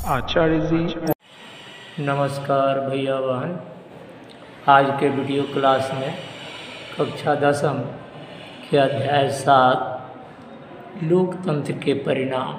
आचार्य जी। नमस्कार भैया बहन। आज के वीडियो क्लास में कक्षा 10वीं के अध्याय 7 लोकतंत्र के परिणाम।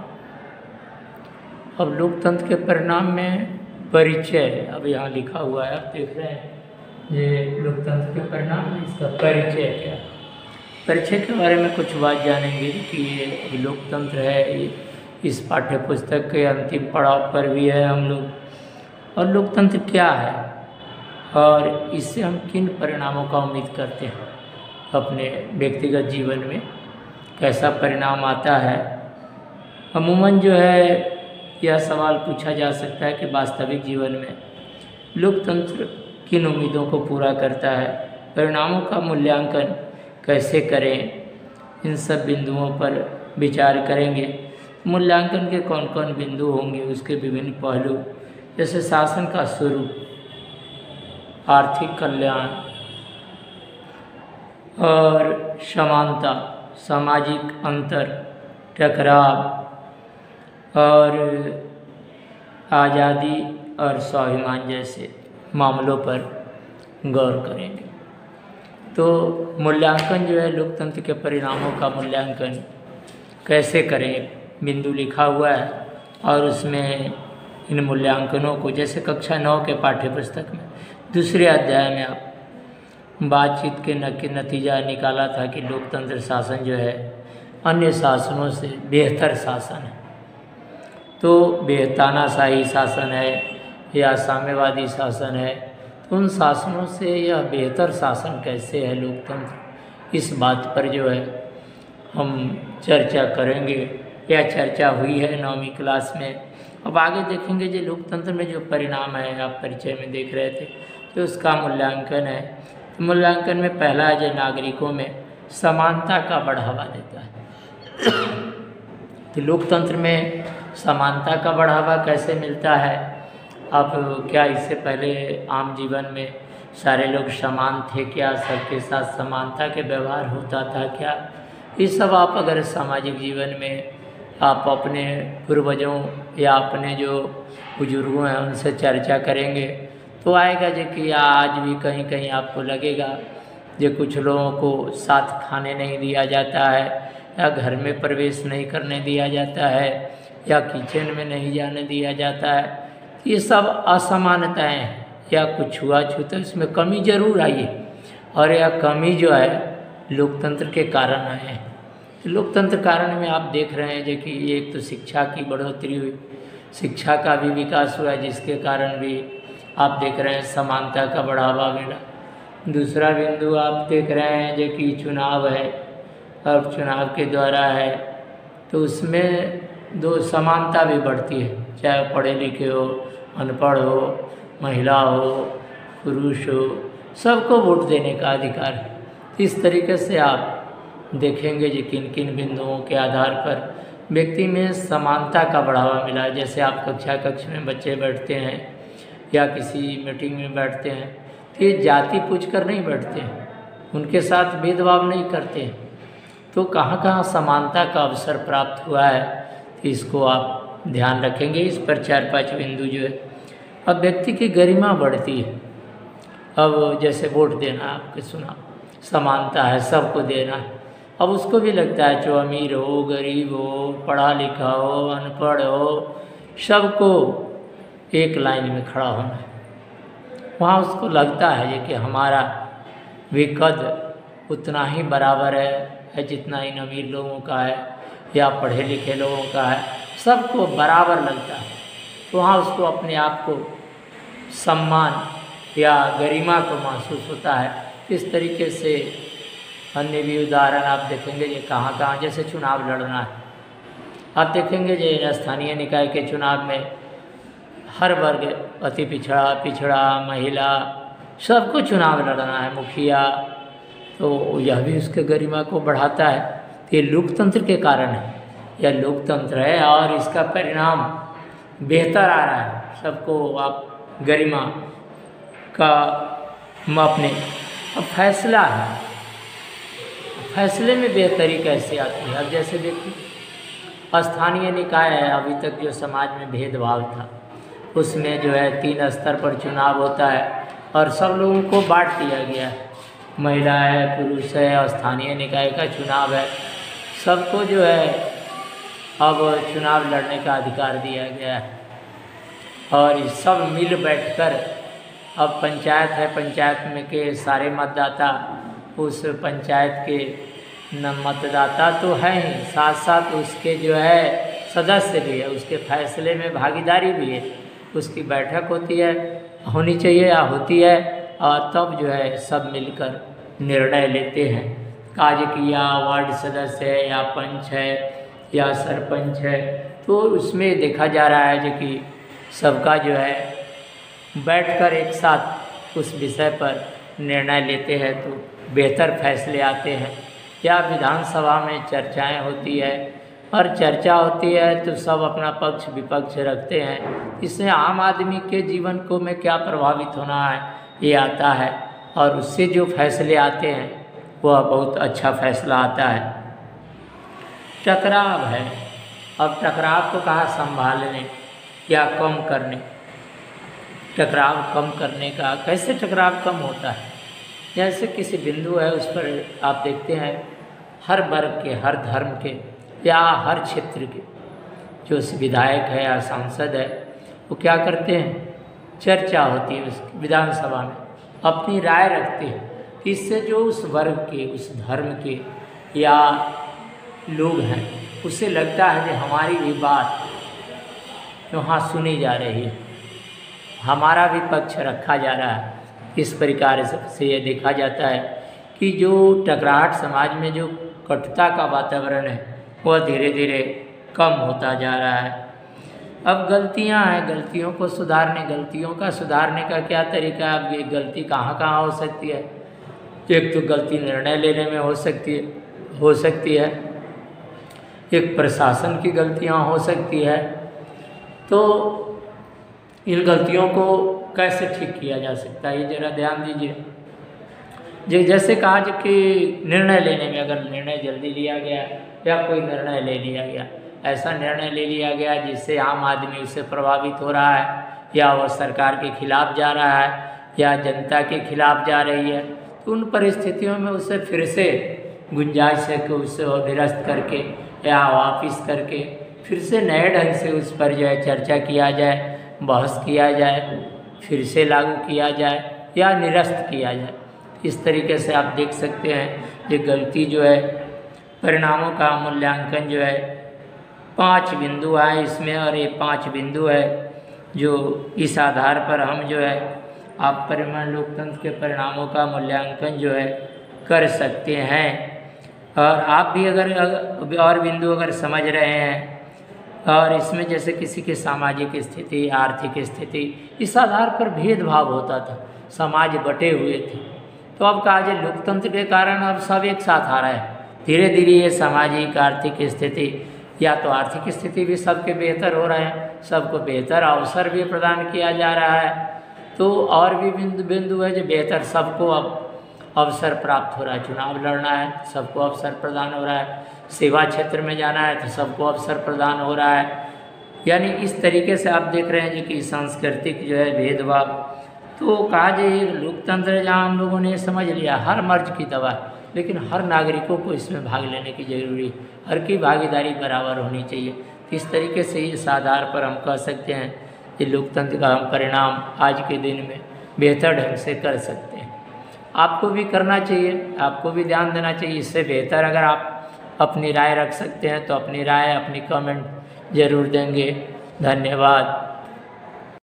अब लोकतंत्र के परिणाम में परिचय अब यहाँ लिखा हुआ है, आप देख रहे हैं। ये लोकतंत्र के परिणाम में इसका परिचय क्या है। परिचय के बारे में कुछ बात जानेंगे कि ये लोकतंत्र है, ये इस पाठ्य पुस्तक के अंतिम पड़ाव पर भी है हम लोग। और लोकतंत्र क्या है और इससे हम किन परिणामों का उम्मीद करते हैं, अपने व्यक्तिगत जीवन में कैसा परिणाम आता है। अमूमन जो है यह सवाल पूछा जा सकता है कि वास्तविक जीवन में लोकतंत्र किन उम्मीदों को पूरा करता है, परिणामों का मूल्यांकन कैसे करें, इन सब बिंदुओं पर विचार करेंगे। मूल्यांकन के कौन कौन बिंदु होंगे, उसके विभिन्न पहलू, जैसे शासन का स्वरूप, आर्थिक कल्याण और समानता, सामाजिक अंतर, टकराव और आज़ादी और स्वाभिमान जैसे मामलों पर गौर करेंगे। तो मूल्यांकन जो है, लोकतंत्र के परिणामों का मूल्यांकन कैसे करें, बिंदु लिखा हुआ है। और उसमें इन मूल्यांकनों को, जैसे कक्षा 9 के पाठ्य पुस्तक में दूसरे अध्याय में आप बातचीत के नतीजा निकाला था कि लोकतंत्र शासन जो है अन्य शासनों से बेहतर शासन है। तो तानाशाही शासन है या साम्यवादी शासन है, तो उन शासनों से यह बेहतर शासन कैसे है लोकतंत्र, इस बात पर जो है हम चर्चा करेंगे या चर्चा हुई है 9वीं क्लास में। अब आगे देखेंगे जो लोकतंत्र में जो परिणाम है, आप परिचय में देख रहे थे, तो उसका मूल्यांकन है। तो मूल्यांकन में पहला है जो नागरिकों में समानता का बढ़ावा देता है। तो लोकतंत्र में समानता का बढ़ावा कैसे मिलता है। अब क्या इससे पहले आम जीवन में सारे लोग समान थे क्या, सबके साथ समानता के व्यवहार होता था क्या, ये सब आप अगर सामाजिक जीवन में आप अपने पूर्वजों या अपने जो बुजुर्गों हैं उनसे चर्चा करेंगे तो आएगा जो कि आज भी कहीं कहीं आपको लगेगा जो कुछ लोगों को साथ खाने नहीं दिया जाता है, या घर में प्रवेश नहीं करने दिया जाता है, या किचन में नहीं जाने दिया जाता है। ये सब असमानताएं हैं या कुछ छुआछूत है, इसमें कमी जरूर आई है। और यह कमी जो है लोकतंत्र के कारण आए हैं। लोकतंत्र कारण में आप देख रहे हैं जो कि एक तो शिक्षा की बढ़ोतरी हुई, शिक्षा का भी विकास हुआ, जिसके कारण भी आप देख रहे हैं समानता का बढ़ावा मिला। दूसरा बिंदु आप देख रहे हैं जो कि चुनाव है, अब चुनाव के द्वारा है तो उसमें दो समानता भी बढ़ती है, चाहे पढ़े लिखे हो, अनपढ़ हो, महिला हो, पुरुष हो, सबको वोट देने का अधिकार है। इस तरीके से आप देखेंगे जो किन किन बिंदुओं के आधार पर व्यक्ति में समानता का बढ़ावा मिला। जैसे आप कक्ष में बच्चे बैठते हैं या किसी मीटिंग में बैठते हैं तो ये जाति पूछकर नहीं बैठते हैं, उनके साथ भेदभाव नहीं करते हैं। तो कहाँ कहाँ समानता का अवसर प्राप्त हुआ है, तो इसको आप ध्यान रखेंगे। इस पर 4-5 बिंदु जो है। अब व्यक्ति की गरिमा बढ़ती है। अब जैसे वोट देना, आपके सुना, समानता है, सबको देना है। अब उसको भी लगता है जो अमीर हो, गरीब हो, पढ़ा लिखा हो, अनपढ़ हो, सबको एक लाइन में खड़ा होना है। वहाँ उसको लगता है कि हमारा भी कद उतना ही बराबर है जितना इन अमीर लोगों का है या पढ़े लिखे लोगों का है, सबको बराबर लगता है। तो वहाँ उसको अपने आप को सम्मान या गरिमा को महसूस होता है। इस तरीके से अन्य भी उदाहरण आप देखेंगे ये कहाँ कहाँ, जैसे चुनाव लड़ना है, आप देखेंगे जो स्थानीय निकाय के चुनाव में हर वर्ग, अति पिछड़ा, महिला, सबको चुनाव लड़ना है, मुखिया, तो यह भी उसके गरिमा को बढ़ाता है। तो ये लोकतंत्र के कारण है, यह लोकतंत्र है और इसका परिणाम बेहतर आ रहा है। सबको आप गरिमा का मापने। अब फैसला है, फैसले में बेहतरी कैसे आती है। अब जैसे देखिए स्थानीय निकाय है, अभी तक जो समाज में भेदभाव था उसमें जो है 3 स्तर पर चुनाव होता है और सब लोगों को बांट दिया गया है, महिला है, पुरुष है और स्थानीय निकाय का चुनाव है, सबको जो है अब चुनाव लड़ने का अधिकार दिया गया है। और सब मिल बैठकर अब पंचायत है, पंचायत में के सारे मतदाता उस पंचायत के मतदाता तो हैं ही, साथ साथ उसके जो है सदस्य भी है, उसके फैसले में भागीदारी भी है, उसकी बैठक होती है, होनी चाहिए या होती है, और तब जो है सब मिलकर निर्णय लेते हैं। कार्य किया वार्ड सदस्य है या पंच है या सरपंच है, तो उसमें देखा जा रहा है जो कि सबका जो है बैठकर एक साथ उस विषय पर निर्णय लेते हैं तो बेहतर फैसले आते हैं। या विधानसभा में चर्चाएं होती है और चर्चा होती है तो सब अपना पक्ष विपक्ष रखते हैं, इससे आम आदमी के जीवन को में क्या प्रभावित होना है ये आता है और उससे जो फैसले आते हैं वह बहुत अच्छा फैसला आता है। टकराव है, अब टकराव को कहा संभालने या कम करने। टकराव कम करने का कैसे टकराव कम होता है, जैसे किसी बिंदु है उस पर आप देखते हैं हर वर्ग के, हर धर्म के या हर क्षेत्र के जो विधायक है या सांसद है वो क्या करते हैं, चर्चा होती है उस विधानसभा में, अपनी राय रखते हैं। इससे जो उस वर्ग के, उस धर्म के या लोग हैं उसे लगता है कि हमारी भी बात वहाँ सुनी जा रही है, हमारा भी पक्ष रखा जा रहा है। इस प्रकार से ये देखा जाता है कि जो टकराहट समाज में जो कटुता का वातावरण है वह धीरे धीरे कम होता जा रहा है। अब गलतियां हैं, गलतियों को सुधारने, गलतियों का सुधारने का क्या तरीका है। अब ये गलती कहाँ कहाँ हो सकती है, एक तो गलती निर्णय लेने में हो सकती है, एक प्रशासन की गलतियाँ हो सकती है। तो इन गलतियों को कैसे ठीक किया जा सकता है ये ज़रा ध्यान दीजिए। जैसे कहा कि निर्णय लेने में अगर निर्णय जल्दी लिया गया या कोई निर्णय ले लिया गया, ऐसा निर्णय ले लिया गया जिससे आम आदमी उससे प्रभावित हो रहा है या वह सरकार के खिलाफ जा रहा है या जनता के खिलाफ जा रही है, तो उन परिस्थितियों में उसे फिर से गुंजाइश है कि उससे निरस्त करके या वापिस करके फिर से नए ढंग से उस पर जो है चर्चा किया जाए, बहस किया जाए, फिर से लागू किया जाए या निरस्त किया जाए। इस तरीके से आप देख सकते हैं ये गलती जो है, परिणामों का मूल्यांकन जो है 5 बिंदु आए इसमें, और ये 5 बिंदु है जो इस आधार पर हम जो है आप परिमाण लोकतंत्र के परिणामों का मूल्यांकन जो है कर सकते हैं। और आप भी अगर और बिंदु अगर समझ रहे हैं और इसमें जैसे किसी की सामाजिक स्थिति, आर्थिक स्थिति, इस आधार पर भेदभाव होता था, समाज बटे हुए थे, तो अब कहा जाए लोकतंत्र के कारण अब सब एक साथ आ रहा है। धीरे धीरे ये सामाजिक आर्थिक स्थिति या तो आर्थिक स्थिति भी सबके बेहतर हो रहे हैं, सबको बेहतर अवसर भी प्रदान किया जा रहा है, तो और भी बिंदु है जो बेहतर सबको अब अवसर प्राप्त हो रहा है। चुनाव लड़ना है सबको अवसर प्रदान हो रहा है, सेवा क्षेत्र में जाना है तो सबको अवसर प्रदान हो रहा है। यानी इस तरीके से आप देख रहे हैं जो कि सांस्कृतिक जो है भेदभाव, तो कहा जाए लोकतंत्र जहाँ हम लोगों ने समझ लिया हर मर्ज की दवा, लेकिन हर नागरिकों को इसमें भाग लेने की जरूरी, हर की भागीदारी बराबर होनी चाहिए। इस तरीके से इस आधार पर हम कह सकते हैं कि लोकतंत्र का हम परिणाम आज के दिन में बेहतर ढंग से कर सकते हैं। आपको भी करना चाहिए, आपको भी ध्यान देना चाहिए। इससे बेहतर अगर आप अपनी राय रख सकते हैं तो अपनी राय, अपनी कमेंट ज़रूर देंगे। धन्यवाद।